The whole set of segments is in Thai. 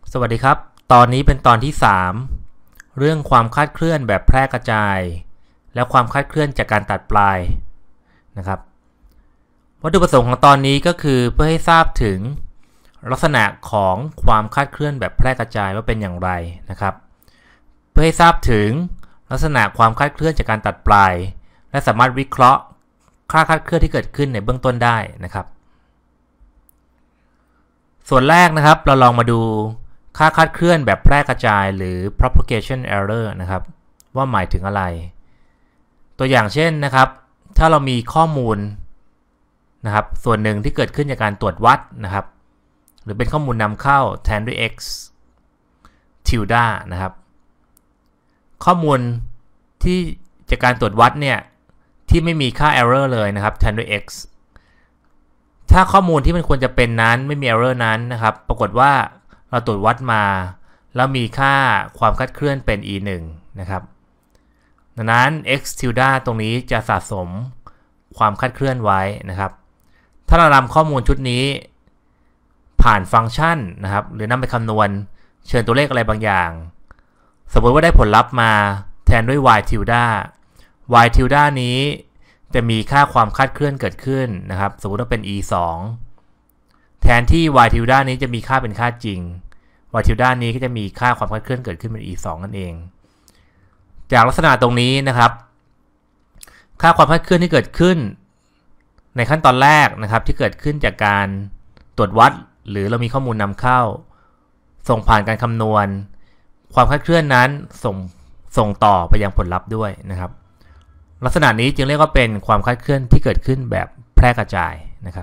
สวัสดีครับตอนนี้เป็นตอนที่3เรื่องความคลาดเคลื่อนแบบแพร่กระจายและความคลาดเคลื่อนจากการตัดปลายนะครับวัตถุประสงค์ของตอนนี้ก็คือเพื่อให้ทราบถึงลักษณะของความคลาดเคลื่อนแบบแพร่กระจายว่าเป็นอย่างไรนะครับเพื่อให้ทราบถึงลักษณะความคลาดเคลื่อนจากการตัดปลายและสามารถวิเคราะห์ค่าคลาดเคลื่อนที่เกิดขึ้นในเบื้องต้นได้นะครับส่วนแรกนะครับเราลองมาดูค่าคลาดเคลื่อนแบบแพร่กระจายหรือ propagation error นะครับว่าหมายถึงอะไรตัวอย่างเช่นนะครับถ้าเรามีข้อมูลนะครับส่วนหนึ่งที่เกิดขึ้นจากการตรวจวัดนะครับหรือเป็นข้อมูลนำเข้าแทนด้วย x tilde นะครับข้อมูลที่จากการตรวจวัดเนี่ยที่ไม่มีค่า error เลยนะครับแทนด้วย x ถ้าข้อมูลที่มันควรจะเป็นนั้นไม่มี error นั้นนะครับปรากฏว่าเราตรวจวัดมาแล้วมีค่าความคลาดเคลื่อนเป็น e1 นะครับดังนั้น x tilde ตรงนี้จะสะสมความคลาดเคลื่อนไว้นะครับถ้าเรานำข้อมูลชุดนี้ผ่านฟังก์ชันนะครับหรือนำไปคำนวณเชิญตัวเลขอะไรบางอย่างสมมติว่าได้ผลลัพธ์มาแทนด้วย y tilde y tilde นี้จะมีค่าความคลาดเคลื่อนเกิดขึ้นนะครับสมมติว่าเป็น e2 แทนที่ y tilde นี้จะมีค่าเป็นค่าจริง y tilde นี้ก็จะมีค่าความคลาดเคลื่อนเกิดขึ้นเป็น e2 นั่นเองจากลักษณะตรงนี้นะครับค่าความคลาดเคลื่อนที่เกิดขึ้นในขั้นตอนแรกนะครับที่เกิดขึ้นจากการตรวจวัดหรือเรามีข้อมูลนำเข้าส่งผ่านการคำนวณความคลาดเคลื่อนนั้นส่งต่อไปยังผลลัพธ์ด้วยนะครับลักษณะนี้จึงเรียกว่าเป็นความคลาดเคลื่อนที่เกิดขึ้นแบบแพร่กระจายนะครับ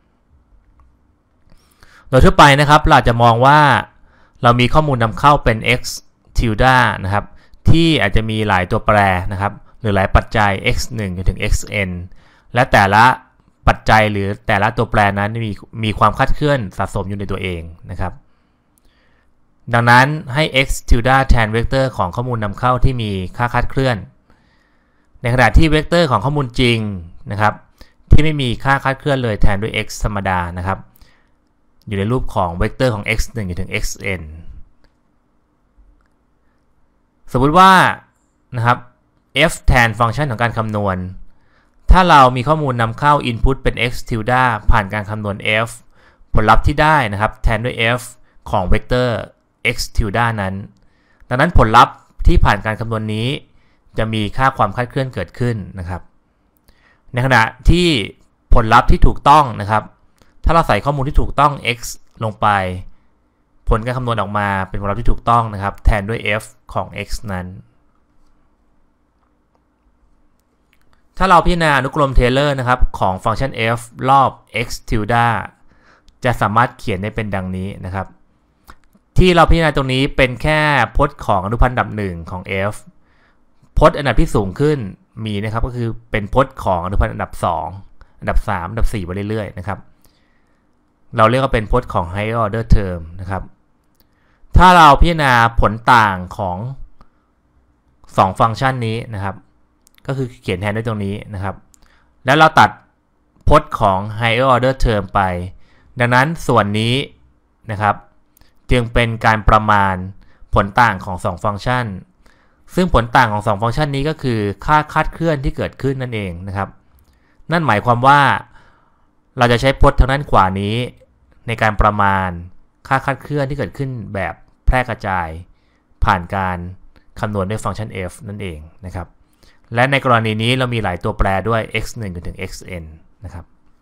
โดยทั่วไปนะครับเราจะมองว่าเรามีข้อมูลนำเข้าเป็น x tilde นะครับที่อาจจะมีหลายตัวแปรนะครับหรือหลายปัจจัย x1 จนถึง xn และแต่ละปัจจัยหรือแต่ละตัวแปรนั้นมีความคลาดเคลื่อนสะสมอยู่ในตัวเองนะครับดังนั้นให้ x tilde แทนเวกเตอร์ของข้อมูลนำเข้าที่มีค่าคลาดเคลื่อนในขณะที่เวกเตอร์ของข้อมูลจริงนะครับที่ไม่มีค่าคลาดเคลื่อนเลยแทนด้วย x ธรรมดานะครับอยู่ในรูปของเวกเตอร์ของ x1 จนถึง xn สมมุติว่านะครับ f แทนฟังก์ชันของการคำนวณถ้าเรามีข้อมูลนำเข้า input เป็น x tilde ผ่านการคำนวณ f ผลลัพธ์ที่ได้นะครับแทนด้วย f ของเวกเตอร์ x tilde นั้นดังนั้นผลลัพธ์ที่ผ่านการคำนวณนี้จะมีค่าความคลาดเคลื่อนเกิดขึ้นนะครับในขณะที่ผลลัพธ์ที่ถูกต้องนะครับถ้าเราใส่ข้อมูลที่ถูกต้อง x ลงไปผลการคำนวณออกมาเป็นผลลัพธ์ที่ถูกต้องนะครับแทนด้วย f ของ x นั้นถ้าเราพิจารณาอนุกรมเทเลอร์นะครับของฟังก์ชัน f รอบ x tilde จะสามารถเขียนได้เป็นดังนี้นะครับที่เราพิจารณาตรงนี้เป็นแค่พจน์ของอนุพันธ์อันดับ1ของ f พจน์อันดับที่สูงขึ้นมีนะครับก็คือเป็นพจน์ของอนุพันธ์อันดับ2อันดับ3อันดับ4ไปเรื่อยๆนะครับเราเรียกว่าเป็นพจน์ของ higher order term นะครับถ้าเราพิจารณาผลต่างของ2ฟังก์ชันนี้นะครับก็คือเขียนแทนด้วยตรงนี้นะครับแล้วเราตัดพจน์ของ higher order term ไปดังนั้นส่วนนี้นะครับจึงเป็นการประมาณผลต่างของ2ฟังก์ชันซึ่งผลต่างของ2ฟังก์ชันนี้ก็คือค่าคลาดเคลื่อนที่เกิดขึ้นนั่นเองนะครับนั่นหมายความว่าเราจะใช้พจน์ทางด้านขวานี้ในการประมาณค่าคลาดเคลื่อนที่เกิดขึ้นแบบแพร่กระจายผ่านการคำนวณด้วยฟังก์ชัน f นั่นเองนะครับและในกรณีนี้เรามีหลายตัวแปรด้วย x1 จนถึง xn นะครับ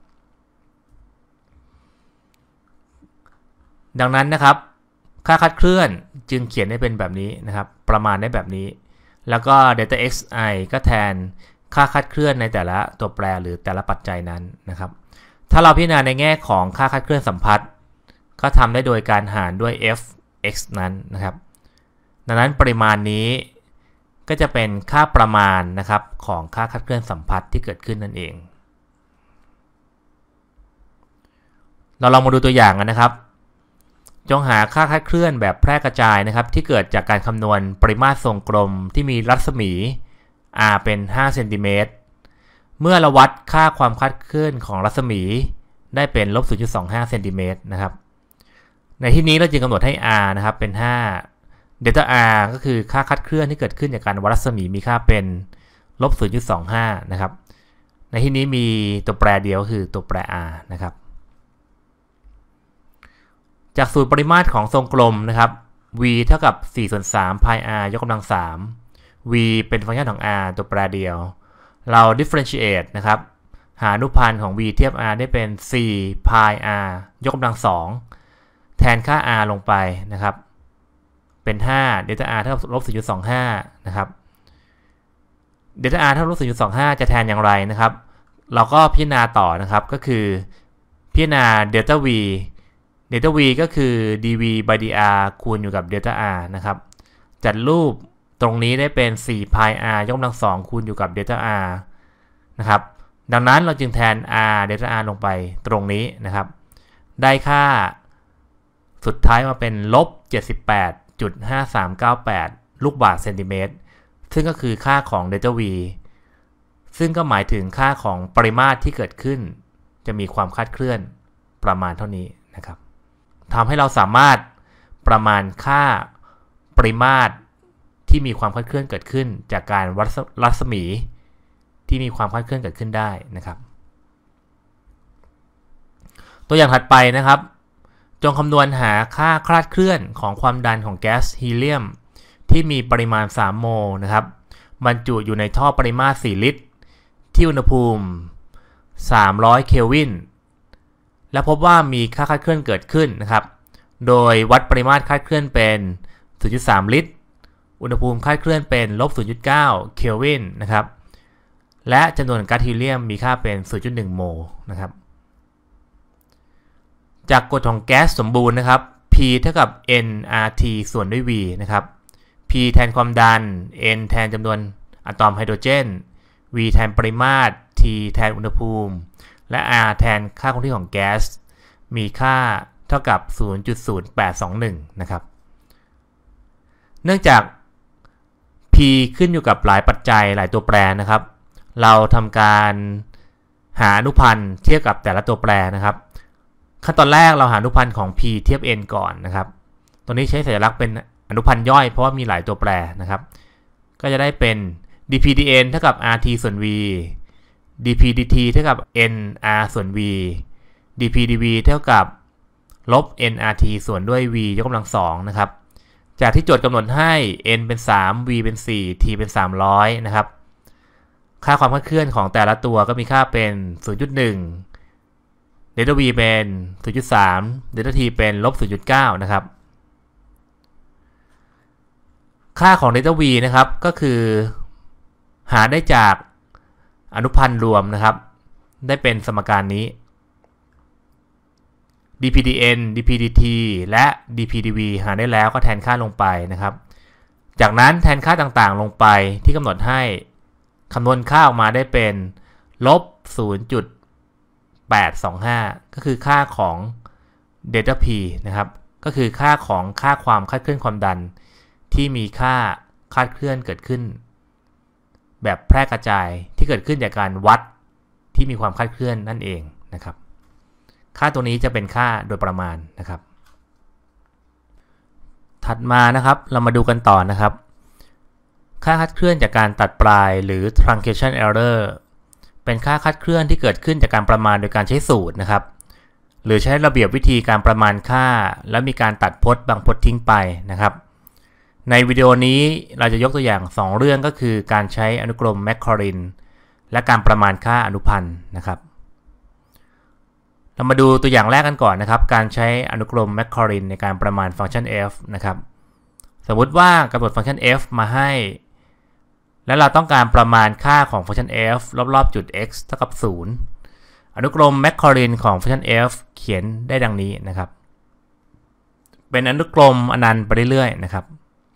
ดังนั้นนะครับค่าคลาดเคลื่อนจึงเขียนได้เป็นแบบนี้นะครับประมาณได้แบบนี้แล้วก็ delta xi ก็แทนค่าคลาดเคลื่อนในแต่ละตัวแปรหรือแต่ละปัจจัยนั้นนะครับถ้าเราพิจารณาในแง่ของค่าคลาดเคลื่อนสัมพัทธ์ก็ทำได้โดยการหารด้วย f(x) นั้นนะครับดังนั้นปริมาณนี้ก็จะเป็นค่าประมาณนะครับของค่าคลาดเคลื่อนสัมพัทธ์ที่เกิดขึ้นนั่นเองเราลองมาดูตัวอย่างกันนะครับจงหาค่าคลาดเคลื่อนแบบแพร่กระจายนะครับที่เกิดจากการคำนวณปริมาตรทรงกลมที่มีรัศมี r เป็น5เซนติเมตรเมื่อเราวัดค่าความคลาดเคลื่อนของรัศมีได้เป็น -0.25 เซนติเมตรนะครับในที่นี้เราจึงกำหนดให้ r นะครับเป็น5 delta r ก็คือค่าคลาดเคลื่อนที่เกิดขึ้นจากการวัดรัศมีมีค่าเป็นลบ 0.25 นะครับในที่นี้มีตัวแปรเดียวคือตัวแปร r นะครับจากสูตรปริมาตรของทรงกลมนะครับ v เท่ากับ4ส่วน3 pi r ยกกำลัง3 v เป็นฟังก์ชันของ r ตัวแปรเดียวเรา differentiate นะครับหาอนุพันธ์ของ v เทียบ r ได้เป็น4 pi r ยกกำลัง2แทนค่า r ลงไปนะครับเป็น5 delta r เท่ากับลบ 0.25 นะครับ delta r เท่ากับลบ 0.25 จะแทนอย่างไรนะครับเราก็พิจารณาต่อนะครับก็คือพิจารณา delta v delta v ก็คือ dv by dr คูณอยู่กับ delta r นะครับจัดรูปตรงนี้ได้เป็น4 pi r ยกกำลัง2คูณอยู่กับ delta r นะครับดังนั้นเราจึงแทน r delta r ลงไปตรงนี้นะครับได้ค่าสุดท้ายมาเป็นลบ 78.5398 ลูกบาศก์เซนติเมตรซึ่งก็คือค่าของ delta v ซึ่งก็หมายถึงค่าของปริมาตรที่เกิดขึ้นจะมีความคลาดเคลื่อนประมาณเท่านี้นะครับทำให้เราสามารถประมาณค่าปริมาตรที่มีความคลาดเคลื่อนเกิดขึ้นจากการวัดรัศมีที่มีความคลาดเคลื่อนเกิดขึ้นได้นะครับตัวอย่างถัดไปนะครับจงคำนวณหาค่าคลาดเคลื่อนของความดันของแก๊สฮีเลียมที่มีปริมาณ3โมลนะครับบรรจุอยู่ในท่อปริมาตร4ลิตรที่อุณหภูมิ300เคลวินและพบว่ามีค่าคลาดเคลื่อนเกิดขึ้นนะครับโดยวัดปริมาตรคลาดเคลื่อนเป็น 0.3 ลิตรอุณหภูมิคลาดเคลื่อนเป็นลบ 0.9 เคลวินนะครับและจำนวนก๊าซฮีเลียมมีค่าเป็น 0.1 โมลนะครับจากกฎของแก๊สสมบูรณ์นะครับ P เท่ากับ nRT ส่วนด้วย V นะครับ P แทนความดัน N แทนจำนวนอะตอมไฮโดรเจน V แทนปริมาตร T แทนอุณหภูมิและ R แทนค่าคงที่ของแก๊สมีค่าเท่ากับ 0.0821 นะครับเนื่องจาก P ขึ้นอยู่กับหลายปัจจัยหลายตัวแปรนะครับเราทำการหาอนุพันธ์เทียบกับแต่ละตัวแปรนะครับขั้นตอนแรกเราหาอนุพันธ์ของ P เทียบ N ก่อนนะครับตัวนี้ใช้สัญลักษณ์เป็นอนุพันธ์ย่อยเพราะว่ามีหลายตัวแปรนะครับก็จะได้เป็น dpdn เท่ากับ rt ส่วน v dpdt เท่ากับ nr ส่วน v dpdv เท่ากับลบ nrt ส่วนด้วย v ยกกำลัง2นะครับจากที่โจทย์กำหนดให้ n เป็น3 v เป็น4 t เป็น300นะครับค่าความคลาดเคลื่อนของแต่ละตัวก็มีค่าเป็น 0.1 delta v เป็น 0.3 delta t เป็นลบ 0.9 นะครับค่าของ delta v นะครับก็คือหาได้จากอนุพันธ์รวมนะครับได้เป็นสมการนี้ dpdn dpdt และ dpdv หาได้แล้วก็แทนค่าลงไปนะครับจากนั้นแทนค่าต่างๆลงไปที่กำหนดให้คำนวณค่าออกมาได้เป็นลบ 0.825 ก็คือค่าของ delta p นะครับก็คือค่าของค่าความคลาดเคลื่อนความดันที่มีค่าคลาดเคลื่อนเกิดขึ้นแบบแพร่กระจายที่เกิดขึ้นจากการวัดที่มีความคลาดเคลื่อนนั่นเองนะครับค่าตัวนี้จะเป็นค่าโดยประมาณนะครับถัดมานะครับเรามาดูกันต่อนะครับค่าคลาดเคลื่อนจากการตัดปลายหรือ truncation error เป็นค่าคลาดเคลื่อนที่เกิดขึ้นจากการประมาณโดยการใช้สูตรนะครับหรือใช้ระเบียบวิธีการประมาณค่าแล้วมีการตัดพจน์บางพจน์ทิ้งไปนะครับในวิดีโอนี้เราจะยกตัวอย่าง2เรื่องก็คือการใช้อนุกรมแมคคอรินและการประมาณค่าอนุพันธ์นะครับเรามาดูตัวอย่างแรกกันก่อนนะครับการใช้อนุกรมแมคคอรินในการประมาณฟังก์ชัน f นะครับสมมุติว่ากำหนดฟังก์ชัน f มาให้และเราต้องการประมาณค่าของฟังก์ชัน f รอบๆจุด x เท่ากับ0อนุกรมแมคคอรินของฟังก์ชัน f เขียนได้ดังนี้นะครับเป็นอนุกรมอนันต์ไปเรื่อยๆนะครับ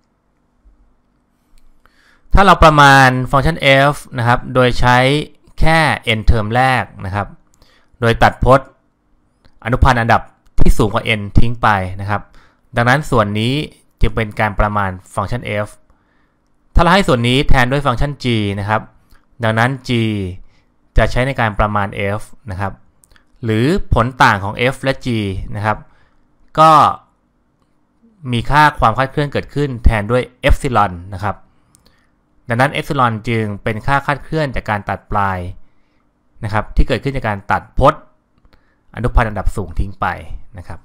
ถ้าเราประมาณฟังก์ชัน f นะครับโดยใช้แค่ n เทอมแรกนะครับโดยตัดพจน์อนุพันธ์อันดับที่สูงกว่า n ทิ้งไปนะครับดังนั้นส่วนนี้จึงเป็นการประมาณฟังก์ชัน f ถ้าเราให้ส่วนนี้แทนด้วยฟังก์ชัน g นะครับดังนั้น g จะใช้ในการประมาณ f นะครับหรือผลต่างของ f และ g นะครับก็มีค่าความคลาดเคลื่อนเกิดขึ้นแทนด้วยเอปซิลอนนะครับดังนั้นเอปซิลอนจึงเป็นค่าคลาดเคลื่อนจากการตัดปลายนะครับที่เกิดขึ้นจากการตัดพจน์อนุพันธ์อันดับสูงทิ้งไปนะครับ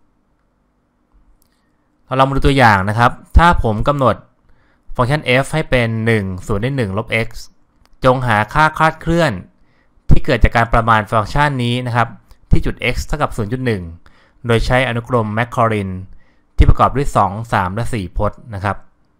เรามาดูตัวอย่างนะครับถ้าผมกำหนดฟังก์ชัน f ให้เป็น1ส่วนด้วย1ลบ x จงหาค่าคลาดเคลื่อนที่เกิดจากการประมาณฟังก์ชันนี้นะครับที่จุด x เท่ากับ 0.1 โดยใช้อนุกรมแมคคอรินที่ประกอบด้วย2 3 และ 4 พจน์นะครับ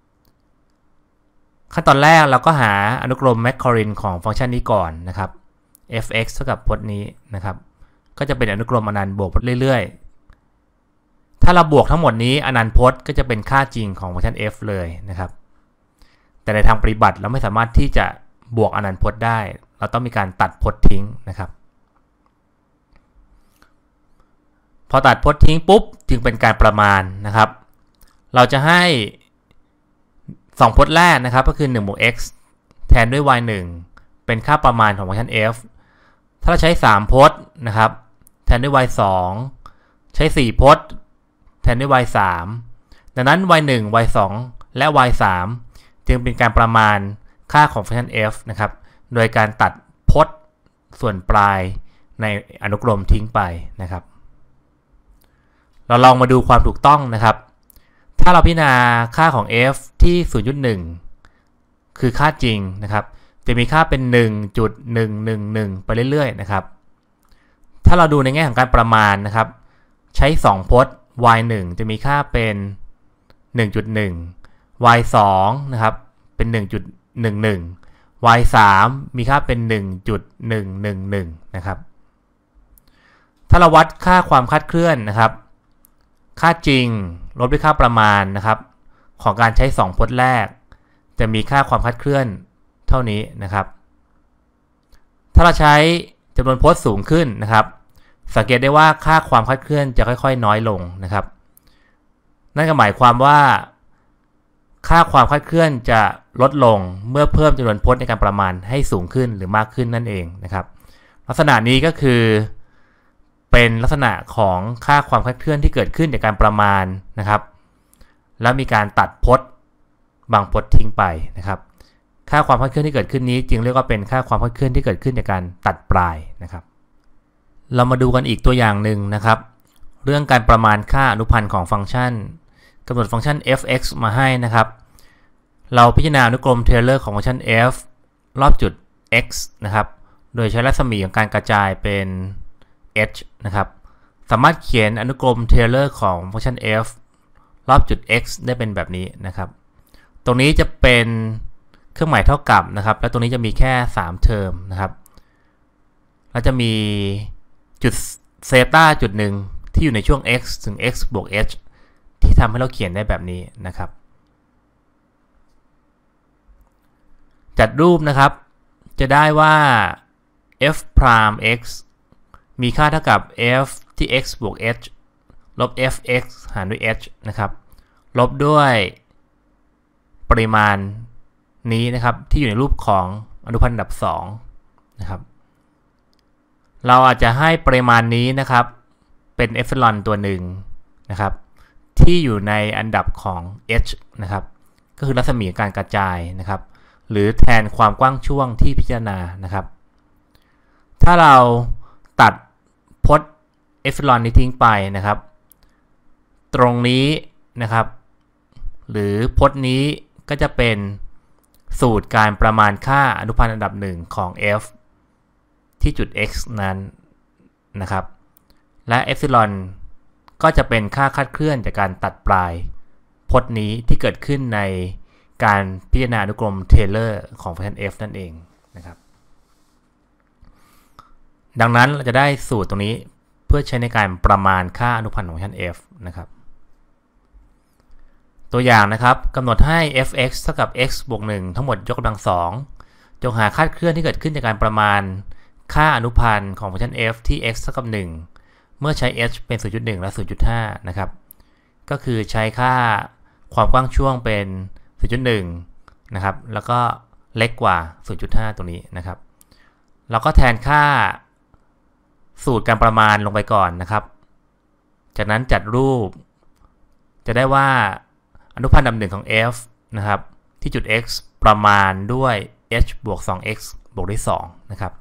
ขั้นตอนแรกเราก็หาอนุกรมแมคคอรินของฟังก์ชันนี้ก่อนนะครับ f(x) เท่ากับพจน์นี้นะครับก็จะเป็นอนุกรมอนันต์บวกไปเรื่อยๆถ้าเราบวกทั้งหมดนี้อนันต์พจน์ก็จะเป็นค่าจริงของฟังก์ชัน f เลยนะครับแต่ในทางปฏิบัติเราไม่สามารถที่จะบวกอนันต์พจน์ได้เราต้องมีการตัดพจน์ทิ้งนะครับพอตัดพจน์ทิ้งปุ๊บจึงเป็นการประมาณนะครับเราจะให้2พจน์แรกนะครับก็คือ1บวก x แทนด้วย y 1เป็นค่าประมาณของฟังก์ชัน f ถ้าเราใช้3พจน์นะครับแทนด้วย y 2ใช้4พจน์แทนด้วย y 3ดังนั้น y 1 y 2และ y 3จึงเป็นการประมาณค่าของฟังก์ชัน f นะครับโดยการตัดพจน์ส่วนปลายในอนุกรมทิ้งไปนะครับเราลองมาดูความถูกต้องนะครับถ้าเราพิจารณาค่าของ f ที่ 0.1 คือค่าจริงนะครับจะมีค่าเป็น 1.111 ไปเรื่อยๆนะครับถ้าเราดูในแง่ของการประมาณนะครับใช้2พจน์ y 1จะมีค่าเป็น 1.1 y 2นะครับเป็น 1.11 y 3มีค่าเป็น 1.111 นะครับถ้าเราวัดค่าความคลาดเคลื่อนนะครับค่าจริงลบด้วยค่าประมาณนะครับของการใช้2พจน์แรกจะมีค่าความคลาดเคลื่อนเท่านี้นะครับถ้าเราใช้จำนวนพจน์สูงขึ้นนะครับสังเกตได้ว่าค่าความคลาดเคลื่อนจะค่อยๆน้อยลงนะครับนั่นก็หมายความว่าค่าความคลาดเคลื่อนจะลดลงเมื่อเพิ่มจำนวนพจน์ในการประมาณให้สูงขึ้นหรือมากขึ้นนั่นเองนะครับลักษณะนี้ก็คือเป็นลักษณะของค่าความคลาดเคลื่อนที่เกิดขึ้นจากการประมาณนะครับแล้วมีการตัดพจน์บางพจน์ทิ้งไปนะครับค่าความคลาดเคลื่อนที่เกิดขึ้นนี้จึงเรียกว่าเป็นค่าความคลาดเคลื่อนที่เกิดขึ้นจากการตัดปลายนะครับเรามาดูกันอีกตัวอย่างหนึ่งนะครับเรื่องการประมาณค่าอนุพันธ์ของฟังก์ชันกำหนดฟังก์ชัน f(x) มาให้นะครับเราพิจารณาอนุกรมเทย์เลอร์ของฟังก์ชัน f รอบจุด x นะครับโดยใช้รัศมีของการกระจายเป็น h นะครับสามารถเขียนอนุกรมเทย์เลอร์ของฟังก์ชัน f รอบจุด x ได้เป็นแบบนี้นะครับตรงนี้จะเป็นเครื่องหมายเท่ากับนะครับและตรงนี้จะมีแค่3เทอมนะครับแล้วจะมีจุดเซต้าจุดหนึ่งที่อยู่ในช่วง x ถึง x บวก h ที่ทำให้เราเขียนได้แบบนี้นะครับจัดรูปนะครับจะได้ว่า f prime x มีค่าเท่ากับ f ที่ x บวก h ลบ fx หารด้วย h นะครับลบด้วยปริมาณนี้นะครับที่อยู่ในรูปของอนุพันธ์อันดับ2นะครับเราอาจจะให้ปริมาณนี้นะครับเป็นเอปซิลอนตัวหนึ่งนะครับที่อยู่ในอันดับของ h นะครับก็คือรัศมีการกระจายนะครับหรือแทนความกว้างช่วงที่พิจารณานะครับถ้าเราตัดพจน์เอปซิลอนนี้ทิ้งไปนะครับตรงนี้นะครับหรือพจน์นี้ก็จะเป็นสูตรการประมาณค่าอนุพันธ์อันดับ1ของ f ที่จุด x นั้นนะครับและเอปซิลอนก็จะเป็นค่าคลาดเคลื่อนจากการตัดปลายพจน์นี้ที่เกิดขึ้นในการพิจารณาอนุกรมเทย์เลอร์ของฟังก์ชัน f นั่นเองนะครับดังนั้นเราจะได้สูตรตรงนี้เพื่อใช้ในการประมาณค่าอนุพันธ์ของฟังก์ชัน f นะครับตัวอย่างนะครับกำหนดให้ f(x) เท่ากับ x บวก 1ทั้งหมดยกกำลัง2จงหาคลาดเคลื่อนที่เกิดขึ้นจากการประมาณค่าอนุพันธ์ของฟังก์ชัน f ที่ x เท่ากับ 1เมื่อใช้ h เป็น 0.1 และ 0.5 นะครับก็คือใช้ค่าความกว้างช่วงเป็น 0.1 นะครับแล้วก็เล็กกว่า 0.5 ตรงนี้นะครับเราก็แทนค่าสูตรการประมาณลงไปก่อนนะครับจากนั้นจัดรูปจะได้ว่าอนุพันธ์อันดับหนึ่งของ f นะครับที่จุด x ประมาณด้วย h บวก 2x บวกด้วย2นะครับ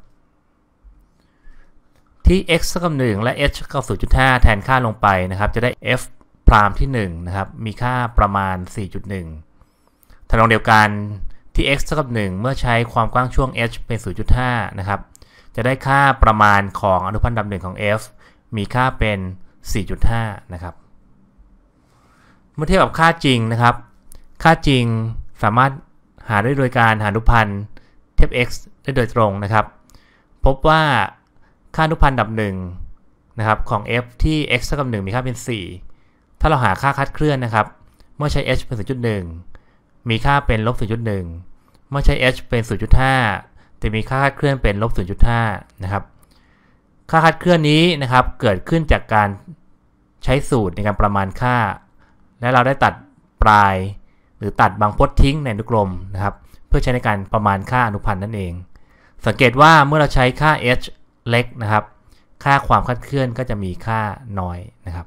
ที่ x เท่ากับ1และ h เท่ากับ 0.5 แทนค่าลงไปนะครับจะได้ f พรามที่1นะครับมีค่าประมาณ 4.1 ทำนองเดียวกันที่ x เท่ากับ1เมื่อใช้ความกว้างช่วง h เป็น 0.5 นะครับจะได้ค่าประมาณของอนุพันธ์อันดับหนึ่งของ f มีค่าเป็น 4.5 นะครับเมื่อเทียบกับค่าจริงนะครับค่าจริงสามารถหาได้โดยการหาอนุพันธ์เทียบ x ได้โดยตรงนะครับพบว่าค่าอนุพันธ์อันดับหนึ่งนะครับของ f ที่ x เท่ากับ1มีค่าเป็น4ถ้าเราหาค่าคลาดเคลื่อนนะครับเมื่อใช้ h เป็น 0.1 มีค่าเป็น -0.1 เมื่อใช้ h เป็น 0.5 จะมีค่าคลาดเคลื่อนเป็น -0.5 นะครับค่าคลาดเคลื่อนนี้นะครับเกิดขึ้นจากการใช้สูตรในการประมาณค่าและเราได้ตัดปลายหรือตัดบางพจน์ทิ้งในอนุกรมนะครับเพื่อใช้ในการประมาณค่าอนุพันธ์นั่นเองสังเกตว่าเมื่อเราใช้ค่า h เล็กนะครับค่าความคลาดเคลื่อนก็จะมีค่าน้อยนะครับ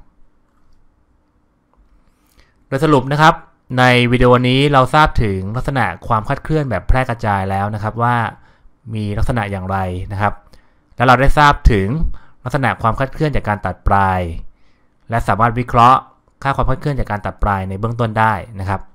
โดยสรุปนะครับในวิดีโอนี้เราทราบถึงลักษณะความคลาดเคลื่อนแบบแพร่กระจายแล้วนะครับว่ามีลักษณะอย่างไรนะครับและเราได้ทราบถึงลักษณะความคลาดเคลื่อนจากการตัดปลายและสามารถวิเคราะห์ค่าความคลาดเคลื่อนจากการตัดปลายในเบื้องต้นได้นะครับ